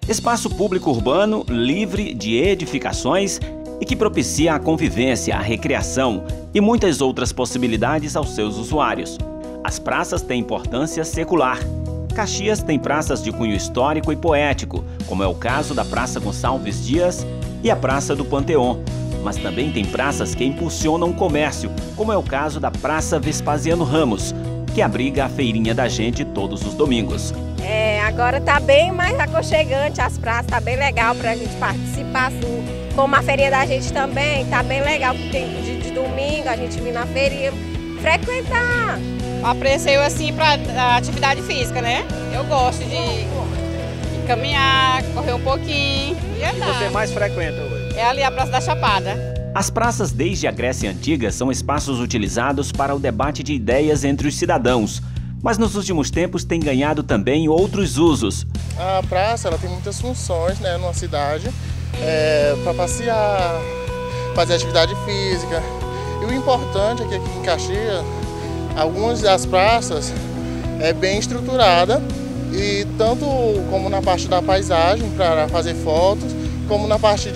Espaço público urbano livre de edificações e que propicia a convivência, a recreação e muitas outras possibilidades aos seus usuários. As praças têm importância secular. Caxias tem praças de cunho histórico e poético, como é o caso da Praça Gonçalves Dias e a Praça do Panteão. Mas também tem praças que impulsionam o comércio, como é o caso da Praça Vespasiano Ramos, que abriga a feirinha da gente todos os domingos. Agora tá bem mais aconchegante as praças, tá bem legal pra gente participar, assim, como a feirinha da gente também, tá bem legal, porque tem de domingo a gente vir na feirinha frequentar. Aprecio assim para atividade física, né? Eu gosto de caminhar, correr um pouquinho e andar. Você mais frequenta hoje? É ali a Praça da Chapada. As praças desde a Grécia Antiga são espaços utilizados para o debate de ideias entre os cidadãos, mas nos últimos tempos tem ganhado também outros usos. A praça ela tem muitas funções, né, numa cidade, para passear, fazer atividade física. E o importante é que aqui em Caxias, algumas das praças é bem estruturada, e tanto como na parte da paisagem, para fazer fotos, como na parte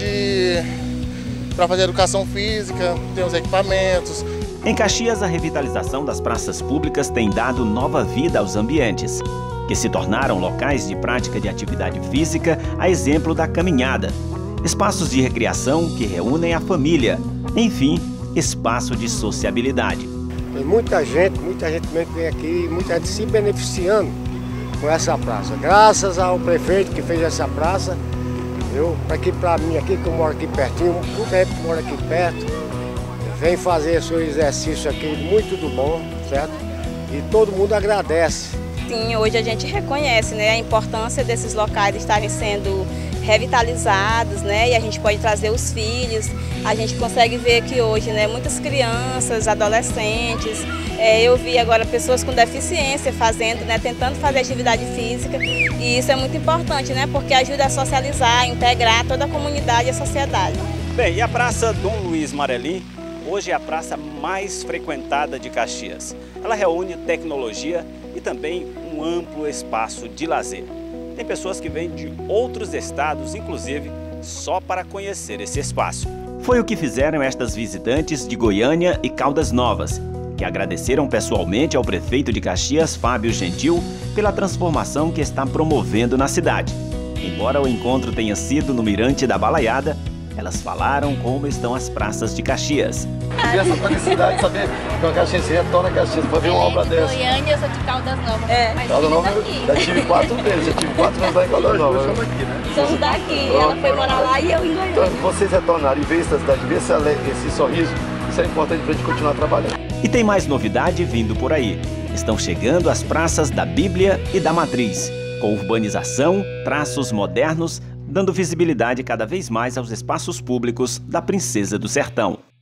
para fazer educação física, tem os equipamentos. Em Caxias, a revitalização das praças públicas tem dado nova vida aos ambientes, que se tornaram locais de prática de atividade física, a exemplo da caminhada. Espaços de recreação que reúnem a família. Enfim, espaço de sociabilidade. Tem muita gente mesmo que vem aqui, muita gente se beneficiando com essa praça. Graças ao prefeito que fez essa praça, para mim aqui, que eu moro aqui pertinho, muita gente que mora aqui perto, vem fazer seu exercício aqui muito do bom, certo? E todo mundo agradece. Sim, hoje a gente reconhece, né, a importância desses locais estarem sendo revitalizados, né, e a gente pode trazer os filhos. A gente consegue ver que hoje, né, muitas crianças, adolescentes, eu vi agora pessoas com deficiência fazendo, né, tentando fazer atividade física, e isso é muito importante, né, porque ajuda a socializar, a integrar toda a comunidade e a sociedade. Bem, e a Praça Dom Luiz Marelim hoje é a praça mais frequentada de Caxias. Ela reúne tecnologia e também um amplo espaço de lazer. Tem pessoas que vêm de outros estados, inclusive, só para conhecer esse espaço. Foi o que fizeram estas visitantes de Goiânia e Caldas Novas, que agradeceram pessoalmente ao prefeito de Caxias, Fábio Gentil, pela transformação que está promovendo na cidade. Embora o encontro tenha sido no Mirante da Balaiada, elas falaram como estão as praças de Caxias. E essa felicidade de saber que uma Caxias retorna a Caxias para ver uma obra dessa. Goiânia, eu sou de Caldas Novas. Caldas Novas, já tive 4 vezes, já tive 4 vezes lá em Caldas Novas. Somos daqui, ela foi morar lá e eu em Goiânia. Então, vocês retornarem e ver essa cidade, ver esse sorriso, isso é importante para a gente continuar trabalhando. E tem mais novidade vindo por aí. Estão chegando as praças da Bíblia e da Matriz, com urbanização, traços modernos, dando visibilidade cada vez mais aos espaços públicos da Princesa do Sertão.